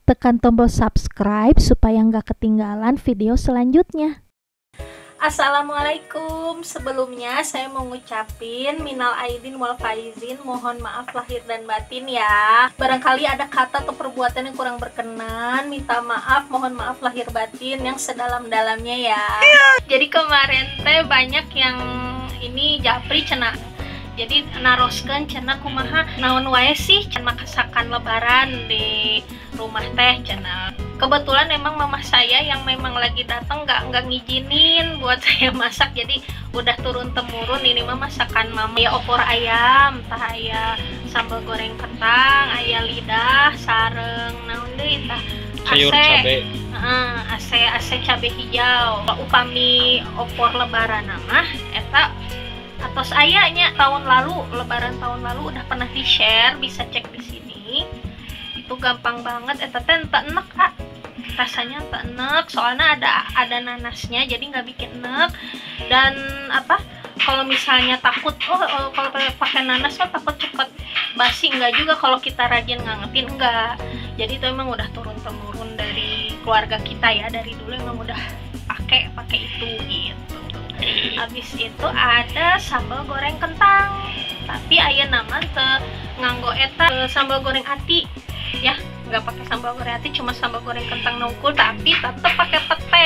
tekan tombol subscribe supaya nggak ketinggalan video selanjutnya. Assalamualaikum. Sebelumnya saya mau ngucapin minal aidin wal faizin, mohon maaf lahir dan batin ya. Barangkali ada kata atau perbuatan yang kurang berkenan, minta maaf, mohon maaf lahir batin yang sedalam-dalamnya ya. Jadi kemarin teh banyak yang ini japri cenah. Jadi naroskeun cenah kumaha naon wae sih cenah makasakan lebaran di rumah teh cenah. Kebetulan emang mama saya yang memang lagi datang nggak ngizinin buat saya masak, jadi udah turun temurun ini mah masakan mama. Ya opor ayam, tah aya sambal goreng kentang, aya lidah sareng naon deui tah sayur cabe. Ase cabe hijau. Upami opor lebaran mah eta atos ayanya tahun lalu, lebaran tahun lalu udah pernah di-share, bisa cek di sini. Itu gampang banget eta teh teu enek, rasanya teu enek, soalnya ada nanasnya jadi nggak bikin enek. Dan kalau misalnya takut kalau pakai nanas mah takut cepet basi, enggak juga kalau kita rajin ngangetin, enggak. Jadi itu emang udah turun temurun dari keluarga kita ya, dari dulu emang udah pakai itu gitu. Habis itu ada sambal goreng kentang, tapi aya nama teu nganggo eta sambal goreng ati ya, nggak pakai sambal goreng ati, cuma sambal goreng kentang nongkul, tapi tetep pakai pete.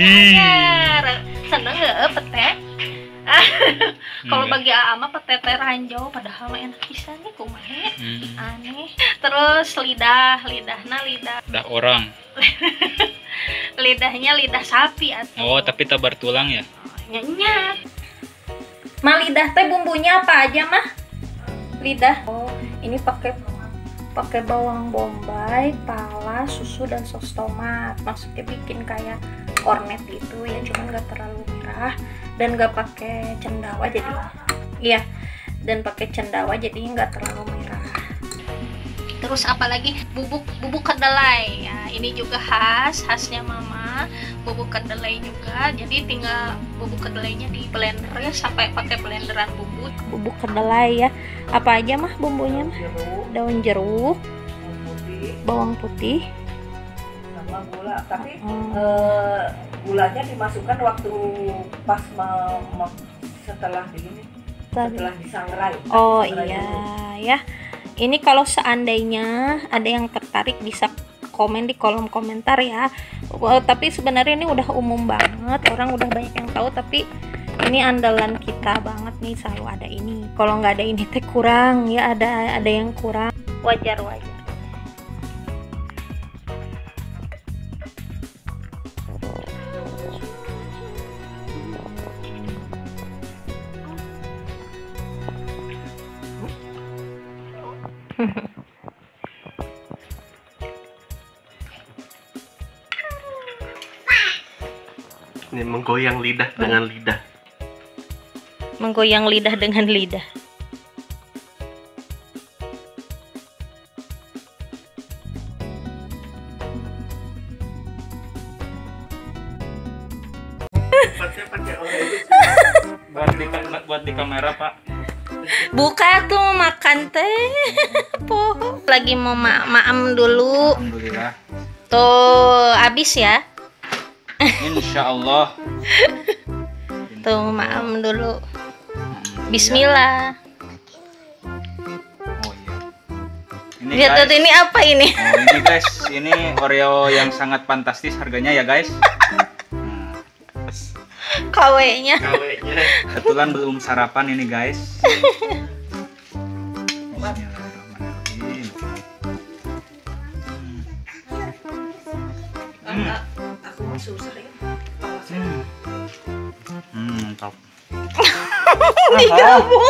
Seneng nggak pete? Kalau bagi Ama pete teh ranjau, padahal mah enak pisan nih kumaha aneh. Terus lidah orang. Lidahnya lidah sapi atau Oh, tapi tabar tulang ya? Nyenyak. Mah lidah teh bumbunya apa aja mah? Lidah. Oh, ini pakai bawang bombay, pala, susu dan sos tomat. Maksudnya bikin kayak kornet gitu ya, cuman nggak terlalu merah dan nggak pakai cendawa jadi dan pakai cendawa jadi nggak terlalu merah. Terus apalagi bubuk kedelai ya, ini juga khasnya mama, bubuk kedelai juga. Jadi tinggal bubuk kedelainya di blender ya, sampai pakai blenderan bubuk kedelai ya. Apa aja mah bumbunya mah? Daun jeruk, bawang putih sama gula, tapi gulanya dimasukkan waktu pas setelah disangrai. Oh iya ya. Ini kalau seandainya ada yang tertarik bisa komen di kolom komentar ya. Tapi sebenarnya ini udah umum banget, orang udah banyak yang tahu, tapi ini andalan kita banget nih, selalu ada ini. Kalau nggak ada ini teh kurang ya, ada yang kurang. Wajar. Ini menggoyang lidah dengan lidah. Menggoyang lidah dengan lidah. Buat di kamera, Pak. Buka tuh makan teh. Po. Lagi mau maam dulu. Alhamdulillah. Tuh habis ya. Insya Allah. Tuh maam dulu. Bismillah. Oh iya. Ini Lihat guys. tuh, ini apa ini? Oh, ini guys, ini Oreo yang sangat fantastis harganya ya guys. KW-nya. Kebetulan belum sarapan ini guys. Bismillahirrahmanirrahim. Aku masuk sering. Mantap. Digabung.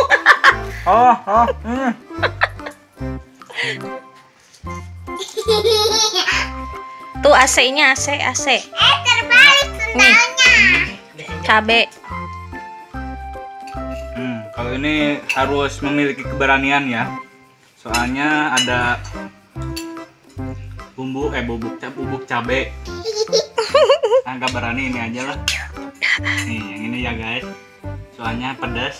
Tuh AC-nya, AC. Terbalik sendalnya. Cabe. Kalau ini harus memiliki keberanian ya. Soalnya ada bubuk cabe. Agak berani ini aja lah. Nih, yang ini ya guys. Soalnya pedas.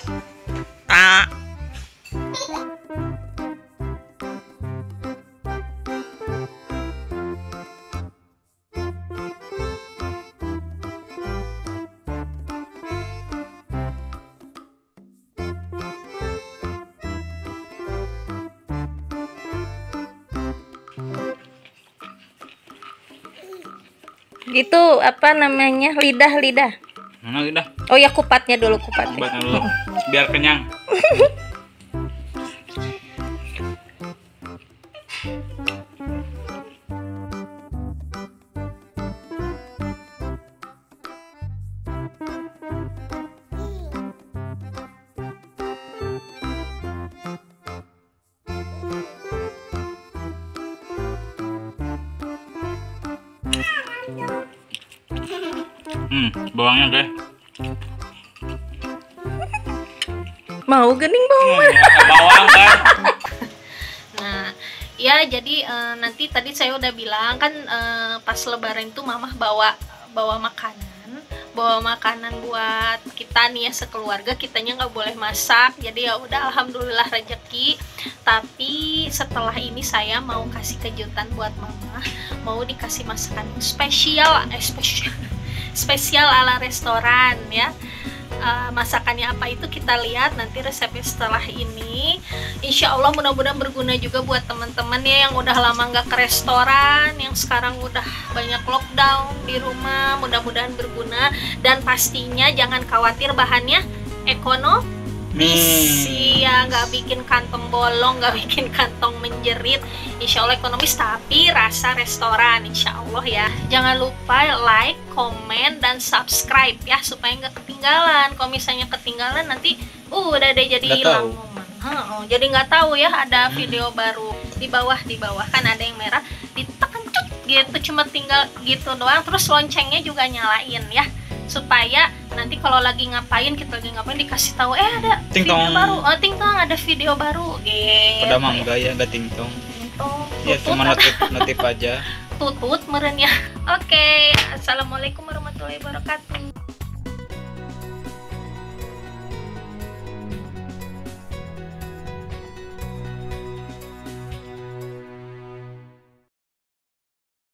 Gitu apa namanya? Lidah. Mana lidah? Oh ya, kupatnya dulu, kupatnya. Buatnya dulu biar kenyang. Bawangnya guys. Mau gening bawang. Bawang guys. Nah, ya jadi nanti tadi saya udah bilang kan pas lebaran itu mamah bawa makanan buat kita nih ya, sekeluarga. Kitanya nggak boleh masak, jadi ya udah alhamdulillah rezeki. Tapi setelah ini saya mau kasih kejutan buat mama, mau dikasih masakan spesial ala restoran ya. Masakannya apa itu kita lihat nanti resepnya setelah ini. Insya Allah mudah-mudahan berguna juga buat teman-teman ya yang udah lama nggak ke restoran, yang sekarang udah banyak lockdown di rumah. Mudah-mudahan berguna, dan pastinya jangan khawatir bahannya ekonomis ya, nggak bikin kantong bolong, nggak bikin kantong menjerit. Insya Allah ekonomis tapi rasa restoran, insya Allah ya. Jangan lupa like, komen, dan subscribe ya supaya nggak ketinggalan. Kalau misalnya ketinggalan nanti udah deh jadi hilang momen. Jadi nggak tahu ya ada video baru. Di bawah kan ada yang merah, ditekan cut gitu, cuma tinggal gitu doang. Terus loncengnya juga nyalain ya, supaya nanti kalau lagi ngapain, kita lagi ngapain dikasih tahu ada Ting-tong. video baru. Oh, ting-tong ada video baru gitu. Udah mangga ya, enggak tingtong. Ya Tutut, cuma notif aja. tutut meren ya. Oke, assalamualaikum warahmatullahi wabarakatuh.